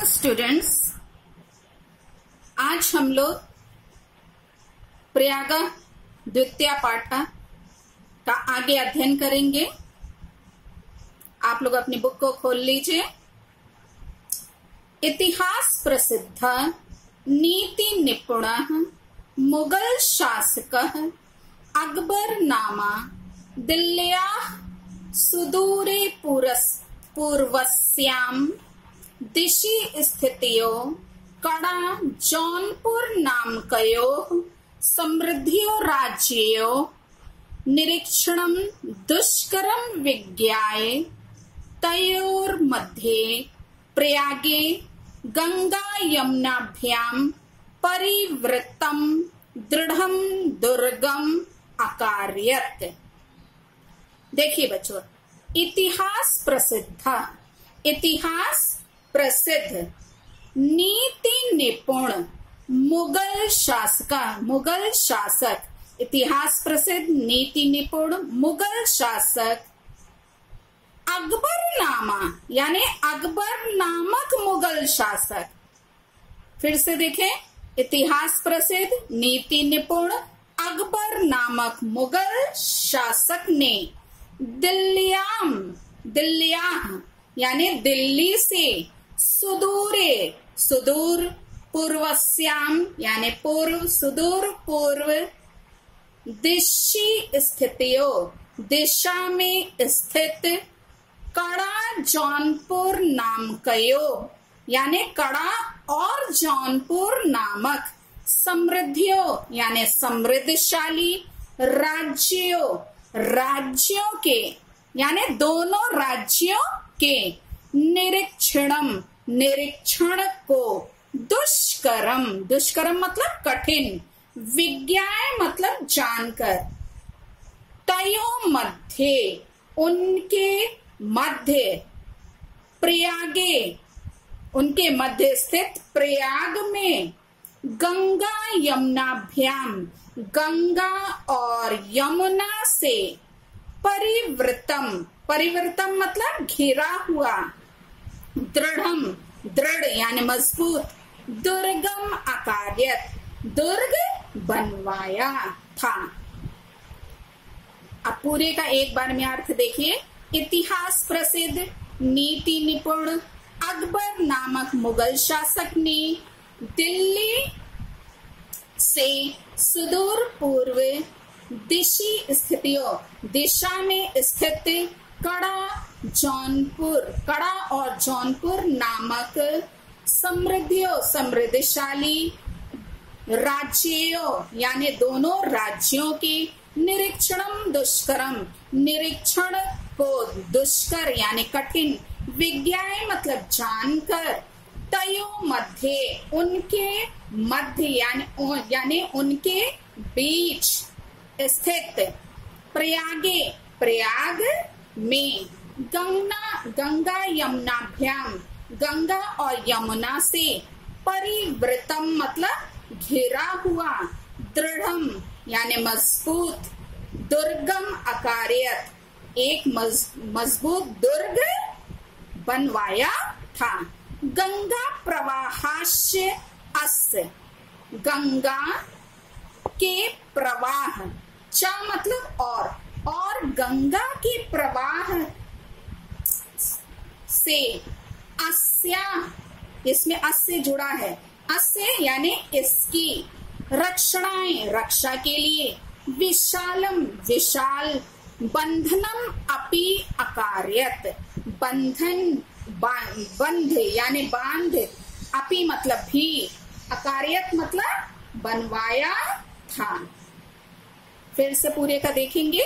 Students, आज हम लोग प्रयाग द्वितीय पाठ का आगे अध्ययन करेंगे। आप लोग अपनी बुक को खोल लीजिए। इतिहास प्रसिद्ध नीति निपुण मुगल शासक अकबर नामा दिल्ल्या सुदूरे पूर्वस्याम दिशि स्थितियो कड़ा जौनपुर नामकयो समृद्धियो राज्यो निरीक्षणम दुष्करम विज्ञाय तयोर्मध्ये प्रयागे गंगा यमुनाभ्याम परिवृत्तम दृढ़म दुर्गम अकार्यत। देखिए बच्चों, इतिहास प्रसिद्ध नीति निपुण मुगल शासक इतिहास प्रसिद्ध नीति निपुण मुगल शासक अकबर नामा यानी अकबर नामक मुगल शासक। फिर से देखें, इतिहास प्रसिद्ध नीति निपुण अकबर नामक मुगल शासक ने दिल्लिया यानी दिल्ली से सुदूर पूर्वस्याम यानी सुदूर पूर्व दिशा में स्थित कड़ा जौनपुर नामकयो यानी कड़ा और जौनपुर नामक समृद्धियों यानी समृद्धशाली राज्यों के यानी दोनों राज्यों के निरीक्षण को दुष्करम मतलब कठिन, विज्ञाय मतलब जानकर, तयो उनके मध्य स्थित प्रयाग में गंगा यमुनाभ्याम गंगा और यमुना से परिवृतम मतलब घिरा हुआ, दृढ़ यानी मजबूत, दुर्गम अकार्यत दुर्ग बनवाया था। अब पूरे का एक बार में अर्थ देखिए। इतिहास प्रसिद्ध नीति निपुण अकबर नामक मुगल शासक ने दिल्ली से सुदूर पूर्व दिशा में स्थित कड़ा और जौनपुर नामक समृद्धशाली राज्यों यानी दोनों राज्यों के निरीक्षण को दुष्कर यानी कठिन, विज्ञाय मतलब जानकर, तयो मध्य यानी उनके बीच स्थित प्रयाग में गंगा यमुनाभ्याम गंगा और यमुना से परिवृतम मतलब घिरा हुआ, दृढ़म यानी मजबूत, दुर्गम अकार्यत एक मजबूत दुर्ग बनवाया था। गंगा प्रवाहास्य अस्य गंगा के प्रवाह चा मतलब और गंगा के प्रवाह से अस्या इसमें अस्य जुड़ा है, अस्य यानी इसकी रक्षा के लिए विशाल बंधनम अपि अकार्यत बंध यानी बांध, अपि मतलब भी, अकार्यत मतलब बनवाया था। फिर से पूरे का देखेंगे।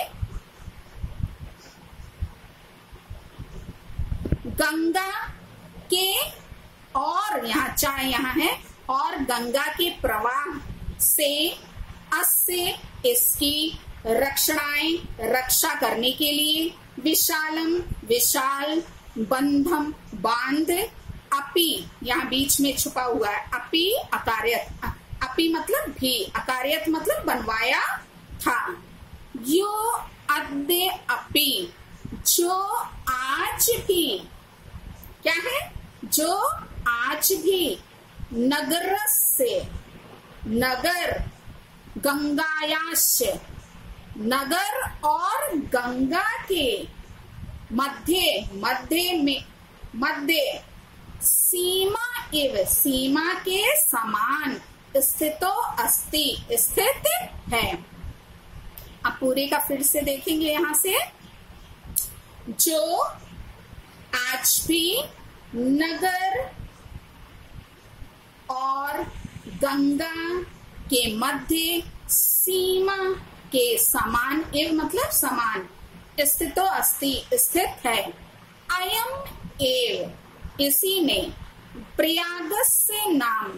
गंगा के और यहाँ है और गंगा के प्रवाह से अस्य इसकी रक्षा करने के लिए विशाल बंधम बांध, अपि यहाँ बीच में छुपा हुआ है, अपि अकार्यत, अपि मतलब भी, अकार्यत मतलब बनवाया था। यो अद्य अपि जो आज भी, क्या है, जो आज भी नगरस्य, नगर, गंगायास्य, नगर और गंगा के मध्य, मध्य सीमा एवं, सीमा के समान स्थितो अस्ति, स्थित है। अब पूरे का फिर से देखेंगे यहां से। जो आज भी नगर और गंगा के मध्य सीमा के समान, एवं मतलब समान, स्थितो अस्ति, स्थित है। अयम एव, इसी ने, प्रयागस्य नाम,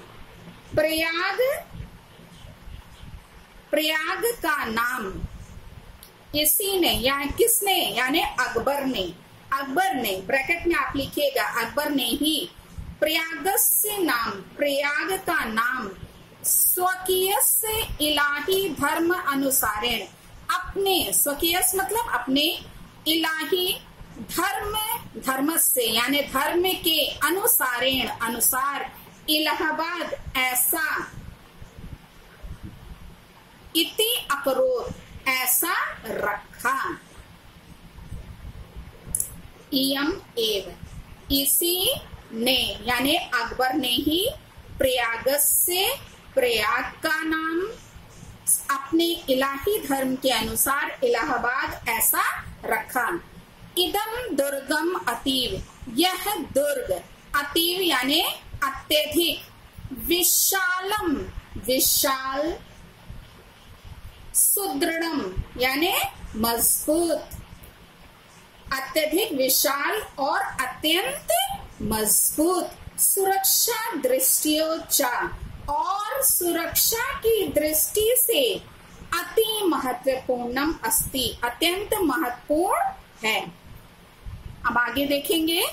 प्रयाग का नाम इसी ने, या किसने, यानी अकबर ने, ब्रैकेट में आप लिखिएगा, अकबर ने ही प्रयागस्य नाम, प्रयाग का नाम स्वकीय से इलाही धर्म अनुसारेण, अपने, स्वकीय मतलब अपने, इलाही धर्म से यानी धर्म के अनुसारेण, अनुसार, इलाहाबाद ऐसा, इति अकरोत ऐसा रखा। इयम एव, इसी ने यानी अकबर ने ही प्रयाग से, प्रयाग का नाम अपने इलाही धर्म के अनुसार इलाहाबाद ऐसा रखा। इदम दुर्गम अतीव, यह दुर्ग, अतीव यानी अत्यधिक, विशालम, विशाल, सुदृढ़म यानी मजबूत, अत्यधिक विशाल और अत्यंत मजबूत, सुरक्षा दृष्टियों चा, और सुरक्षा की दृष्टि से अति महत्वपूर्णम अस्ति, अत्यंत महत्वपूर्ण है। अब आगे देखेंगे।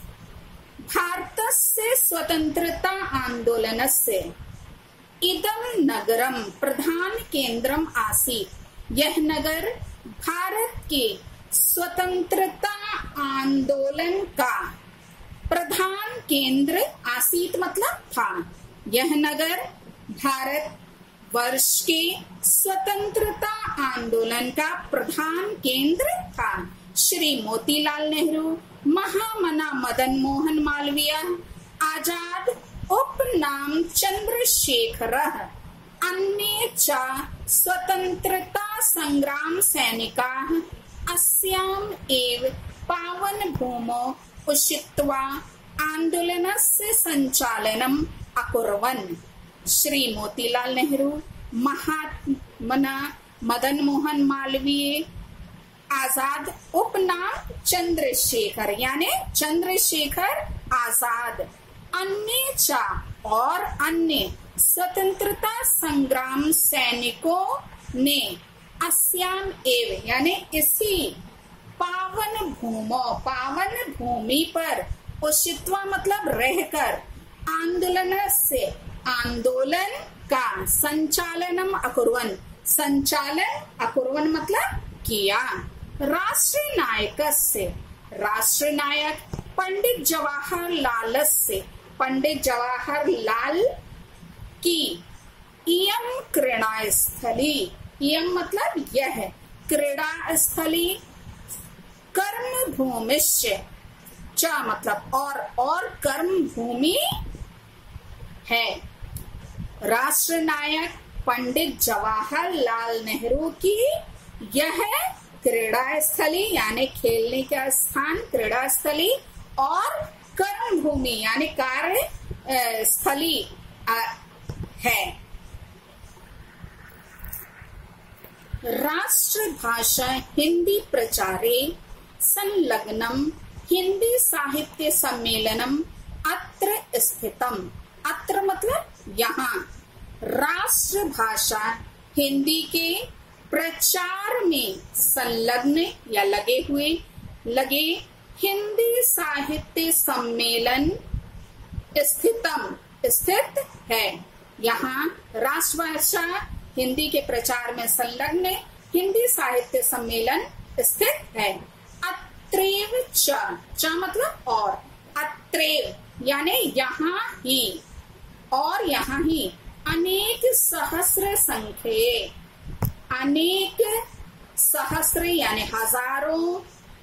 भारतस्य स्वतंत्रता आंदोलनस्य इदं नगरम प्रधान केंद्रम आसीत्, यह नगर भारत के स्वतंत्रता आंदोलन का प्रधान केंद्र, आसीत मतलब था, यह नगर भारत वर्ष के स्वतंत्रता आंदोलन का प्रधान केंद्र था। श्री मोतीलाल नेहरू, महामना मदन मोहन मालवीय, आजाद उपनाम चंद्रशेखरः, अन्ये च स्वतंत्रता संग्राम सैनिकाः अस्याम् एव पावन भूमौ उषित्वा आंदोलनस्य संचालनम् अकुर्वन्। श्री मोतीलाल नेहरू, महामना मदन मोहन मालवीय, आजाद उपनाम चंद्रशेखर यानी चंद्रशेखर आजाद, अन्य चा और अन्य स्वतंत्रता संग्राम सैनिकों ने अस्याम एव यानी इसी पावन भूमो, पावन भूमि पर उषित्वा मतलब रहकर, आंदोलन से आंदोलन का संचालनम अकुर्वन्, संचालन अकुर्वन् मतलब किया। राष्ट्र नायक से, राष्ट्र नायक पंडित जवाहरलाल से, पंडित जवाहरलाल की इयम क्रीड़ा स्थली, इयम मतलब यह, क्रीड़ा स्थली, कर्म भूमिश्च च मतलब और कर्म भूमि है। राष्ट्र नायक पंडित जवाहरलाल नेहरू की यह क्रीड़ा स्थली यानी खेलने का स्थान, क्रीड़ा स्थली, और कर्म भूमि यानी कार्य स्थली है। राष्ट्रभाषा हिंदी प्रचारे संलग्नम हिंदी साहित्य सम्मेलनम अत्र स्थितम, अत्र मतलब यहाँ, राष्ट्रभाषा हिंदी के प्रचार में संलग्न या लगे हिंदी साहित्य सम्मेलन स्थितम स्थित है। यहाँ राष्ट्रभाषा हिंदी के प्रचार में संलग्न हिंदी साहित्य सम्मेलन स्थित है। अत्रेव च मतलब और, अत्रेव यानी यहाँ ही और यहाँ ही अनेक सहस्र संख्ये, अनेक सहस्र यानी हजारों,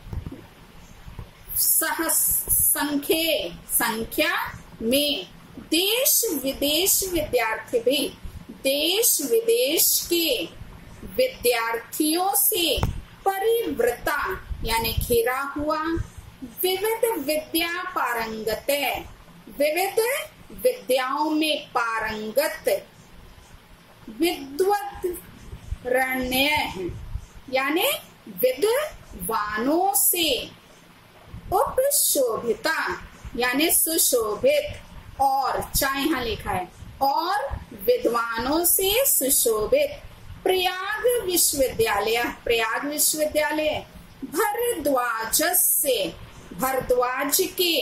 संख्ये संख्या में देश विदेश विद्यार्थी भी, देश विदेश के विद्यार्थियों से परिवृता यानी घिरा हुआ, विविध विद्या पारंगत, विविध विद्याओं में पारंगत, विद्वत रण्य यानी विद्वानों से, उपशोभिता यानी सुशोभित, और चाहे यहाँ लिखा है और विद्वानों से सुशोभित, प्रयाग विश्वविद्यालय, प्रयाग विश्वविद्यालय, भरद्वाज से, भरद्वाज के,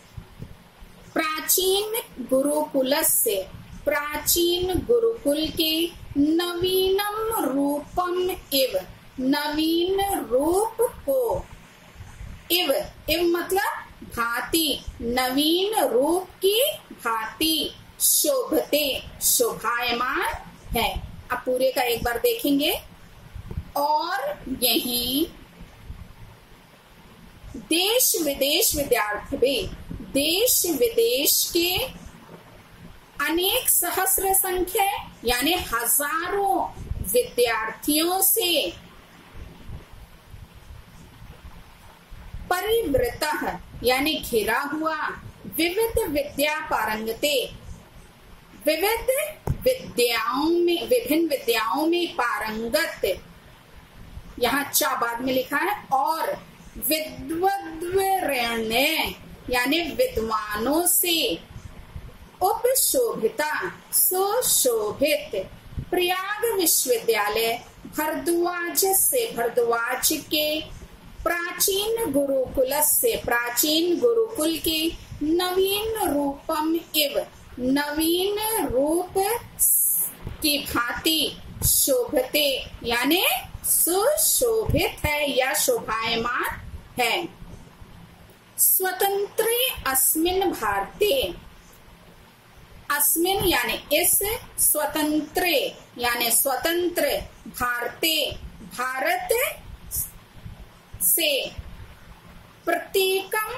प्राचीन गुरुकुल से, प्राचीन गुरुकुल के, नवीनम रूपम इव, नवीन रूप को, इव इव मतलब भांति, नवीन रूप की भांति, शोभते शोभायमान है। अब पूरे का एक बार देखेंगे। और यही देश विदेश विद्यार्थी भी, देश विदेश के अनेक सहस्र संख्या यानी हजारों विद्यार्थियों से परिवृतः यानी घिरा हुआ, विविध विद्या पारंगते, विविध विद्याओं में, विभिन्न विद्याओं में पारंगत, यहाँ चा बाद में लिखा है, और विद्वद्वरेण्य यानी विद्वानों से, उपशोभिता सुशोभित, प्रयाग विश्वविद्यालय, भरद्वाज से, भरद्वाज के, प्राचीन गुरुकुल से, प्राचीन गुरुकुल के, नवीन रूपम इव, नवीन रूप की भांति, शोभते यानी सुशोभित है या शोभायमान है। स्वतंत्र अस्मिन् भारते, अस्मिन् यानी इस, स्वतंत्र यानी स्वतंत्र, भारते भारत से, प्रत्येकम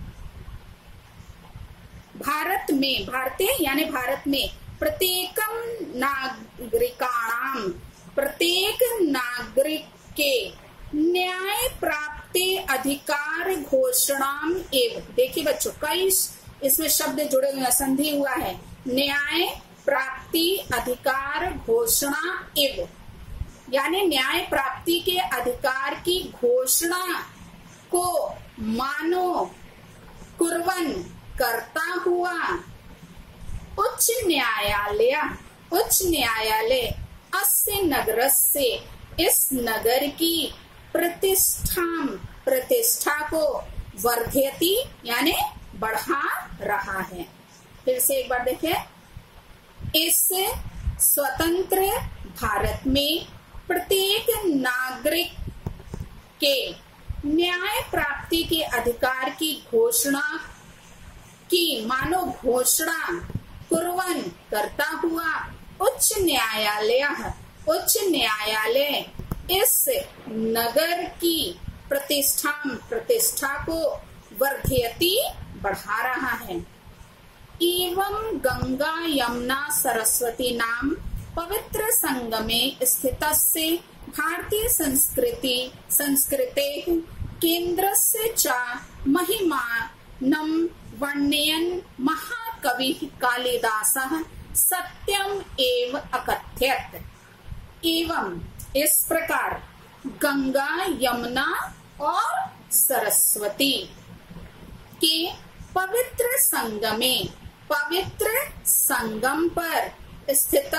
भारत में, भारतीय यानी भारत में, प्रत्येकम नागरिकाणाम, प्रत्येक नागरिक के, न्याय प्राप्ति अधिकार घोषणाम एव, देखिए बच्चों कई इसमें शब्द जुड़े हुए, संधि हुआ है, न्याय प्राप्ति अधिकार घोषणा एव यानी न्याय प्राप्ति के अधिकार की घोषणा को मानो, कुर्वन करता हुआ, उच्च न्यायालय, उच्च न्यायालय, अस्य नगर से, इस नगर की, प्रतिष्ठा, प्रतिष्ठा को, वर्धयति यानी बढ़ा रहा है। फिर से एक बार देखें, इस स्वतंत्र भारत में प्रत्येक नागरिक के न्याय प्राप्ति के अधिकार की घोषणा की मानो घोषणा, कुर्वन करता हुआ, उच्च न्यायालय, उच्च न्यायालय इस नगर की प्रतिष्ठा, प्रतिष्ठा को, वर्धयति बढ़ा रहा है। एवं गंगा यमुना सरस्वती नाम पवित्र संगमे स्थितस्य भारतीय संस्कृते केन्द्रस्य च महिमानं वर्णयन् महाकविः कालिदासः सत्यम एव अकथयत्। एवं इस प्रकार गंगा यमुना और सरस्वती के पवित्र संगमे, पवित्र संगम पर स्थित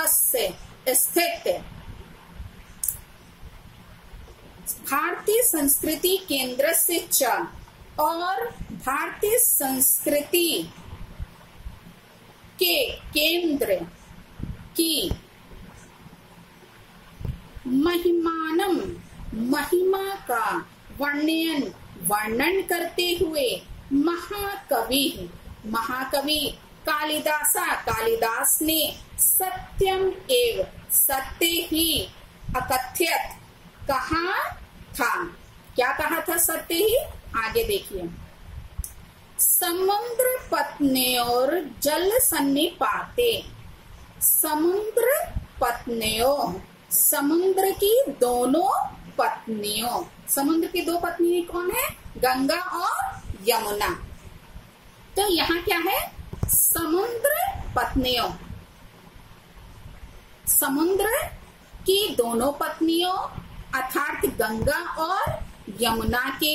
भारतीय संस्कृति केंद्र से च और भारतीय संस्कृति के केंद्र की महिमानम, महिमा का वर्णन करते हुए महाकवि, महाकवि कालिदास ने सत्यम एव सत्य ही अकथ्यत कहा था। क्या कहा था सत्य ही? आगे देखिए, समुद्र पत्न्योर जल सन्निपाते। समुद्र पत्नियों, समुद्र की दोनों पत्नियों। समुद्र की दो पत्नी कौन है? गंगा और यमुना। तो यहाँ क्या है? समुद्र पत्नियों, समुद्र की दोनों पत्नियों अर्थात गंगा और यमुना के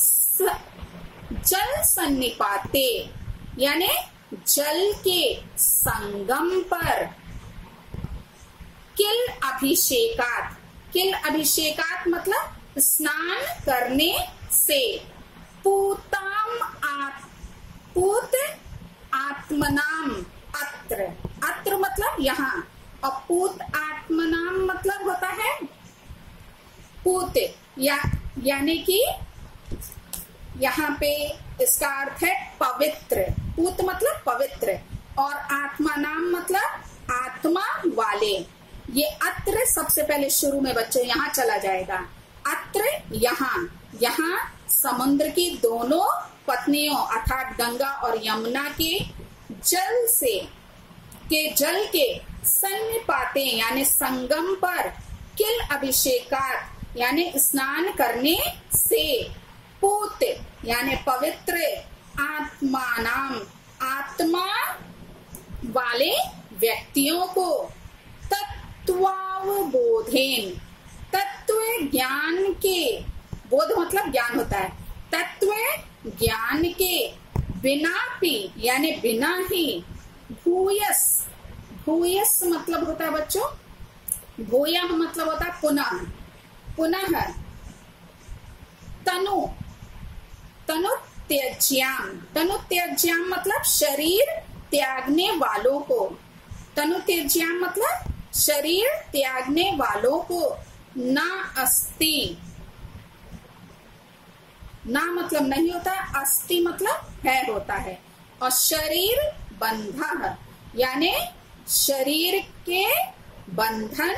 जल सन्निपाते यानी जल के संगम पर किल अभिषेकात। किल अभिषेकात मतलब स्नान करने से पूत आत्मनाम अत्र। अत्र मतलब यहाँ, और पूत आत्मनाम मतलब होता है पूत यानी कि यहाँ पे इसका अर्थ है पवित्र। पूत मतलब पवित्र और आत्मा नाम मतलब आत्मा वाले। ये अत्र सबसे पहले शुरू में बच्चों यहाँ चला जाएगा। अत्र यहाँ समुद्र की दोनों पत्नियों अर्थात गंगा और यमुना के जल के सन्निपाते यानी संगम पर किल अभिषेकात यानी स्नान करने से पूत यानी पवित्र आत्मानाम आत्मा वाले व्यक्तियों को तत्वावबोधेन तत्व ज्ञान के, बोध मतलब ज्ञान होता है, तत्व ज्ञान के बिना भी यानी बिना ही भूयस। भूयस मतलब होता है बच्चों, भूया मतलब होता है पुनः, पुनः तनु त्याज्याम। तनु त्याज्याम मतलब शरीर त्यागने वालों को। तनु त्याज्याम मतलब शरीर त्यागने वालों को ना अस्ति। ना मतलब नहीं होता, अस्ति मतलब है होता है। और शरीर बंधः यानी शरीर के बंधन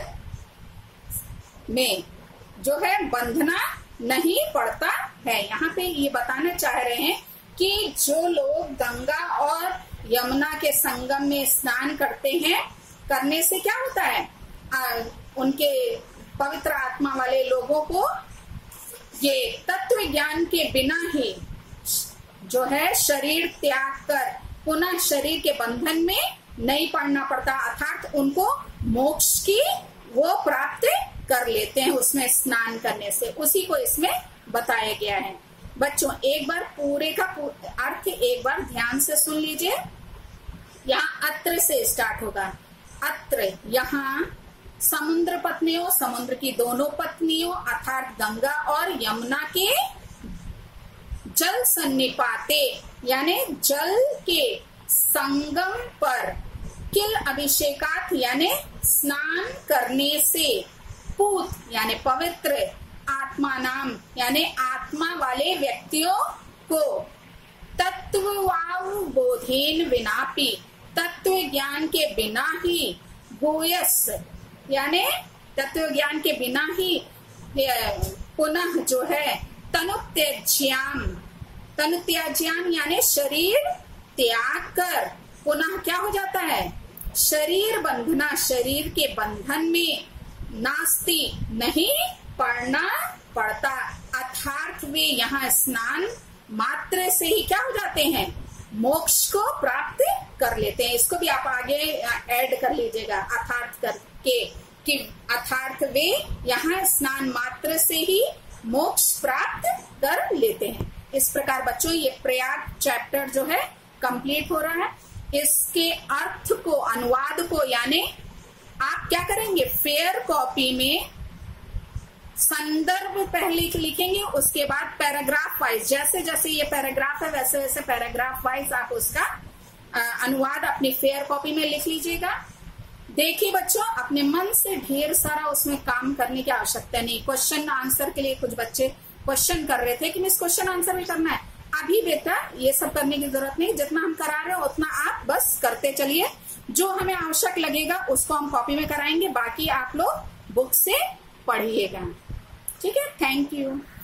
में जो है बंधना नहीं पड़ता है। यहाँ पे ये बताना चाह रहे हैं कि जो लोग गंगा और यमुना के संगम में स्नान करते हैं, करने से क्या होता है, उनके पवित्र आत्मा वाले लोगों को ये तत्व ज्ञान के बिना ही जो है शरीर त्याग कर पुनः शरीर के बंधन में नहीं पड़ना पड़ता, अर्थात उनको मोक्ष की वो प्राप्त कर लेते हैं उसमें स्नान करने से। उसी को इसमें बताया गया है। बच्चों एक बार पूरे का अर्थ एक बार ध्यान से सुन लीजिए। यहाँ अत्र से स्टार्ट होगा। अत्र यहाँ समुद्र पत्नियों, समुद्र की दोनों पत्नियों अर्थात गंगा और यमुना के जल सन्निपाते यानी जल के संगम पर किल अभिषेकात यानी स्नान करने से पूत यानी पवित्र आत्मा नाम यानी आत्मा वाले व्यक्तियों को तत्वावबोधेन विनापि तत्व ज्ञान के बिना ही भूयस यानी तत्व ज्ञान के बिना ही पुनः जो है तनुत्याज्याम यानी शरीर त्याग कर पुनः क्या हो जाता है, शरीर बंधना शरीर के बंधन में नास्ति नहीं पड़ना पड़ता, अर्थात वे यहाँ स्नान मात्र से ही क्या हो जाते हैं, मोक्ष को प्राप्त कर लेते हैं। इसको भी आप आगे ऐड कर लीजिएगा अर्थात करके कि अर्थात वे यहाँ स्नान मात्र से ही मोक्ष प्राप्त कर लेते हैं। इस प्रकार बच्चों ये प्रयाग चैप्टर जो है कंप्लीट हो रहा है। इसके अर्थ को अनुवाद को यानी आप क्या करेंगे, फेयर कॉपी में संदर्भ पहले लिखेंगे, उसके बाद पैराग्राफ वाइज जैसे जैसे ये पैराग्राफ है वैसे वैसे पैराग्राफ वाइज आप उसका अनुवाद अपनी फेयर कॉपी में लिख लीजिएगा। देखिए बच्चों अपने मन से ढेर सारा उसमें काम करने की आवश्यकता नहीं। क्वेश्चन आंसर के लिए कुछ बच्चे क्वेश्चन कर रहे थे कि मिस क्वेश्चन आंसर भी करना है, अभी बेटा ये सब करने की जरूरत नहीं, जितना हम करा रहे हो उतना आप बस करते चलिए। जो हमें आवश्यक लगेगा उसको हम कॉपी में कराएंगे, बाकी आप लोग बुक से पढ़िएगा। ठीक है, थैंक यू।